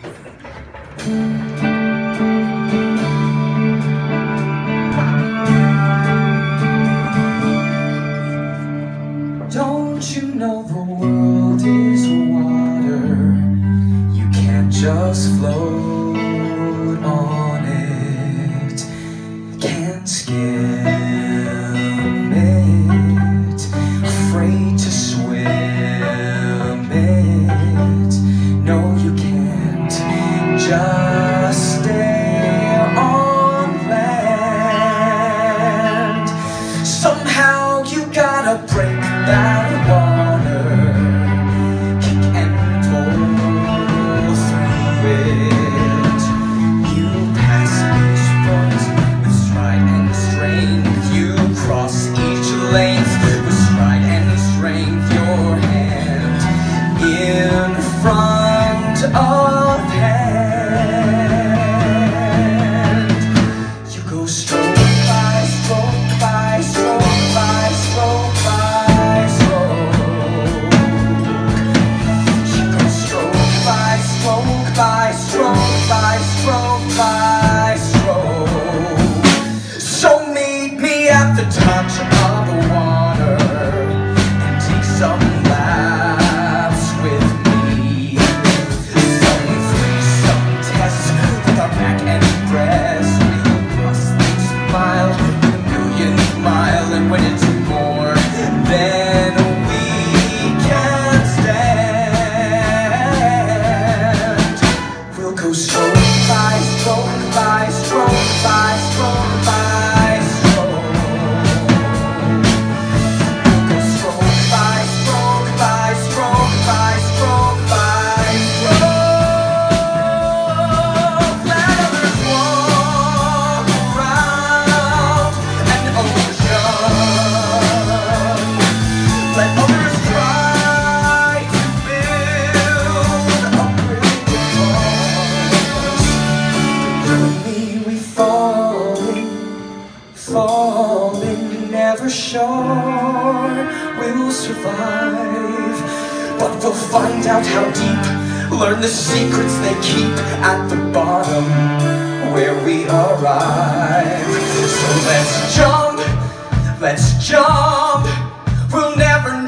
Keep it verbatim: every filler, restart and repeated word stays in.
Don't you know the world is water? You can't just float on it. Can't skim it. Afraid to swim it. No, you can't just stay on land. Somehow you gotta break that water, kick and pull through it. You pass each foot with stride and strength. You cross each length with stride and strength. Your hand in front of hand. You go stroke by stroke by stroke by stroke by stroke. You go stroke by stroke by stroke by stroke by stroke. So meet me at the touch of the water and take some laps with me. Some free, some test with our back and breast. We'll cross each mile with a million mile, and when it's more than we can stand, we'll go stroke by stroke by stroke by stroke by stroke. We'll go stroke by stroke by stroke by stroke by stroke. Let others walk around an ocean. Let others try to build a bridge across. Journey we falling, falling, never sure we'll survive. But we'll find out how deep, learn the secrets they keep at the bottom where we arrive. So let's jump, let's jump, we'll never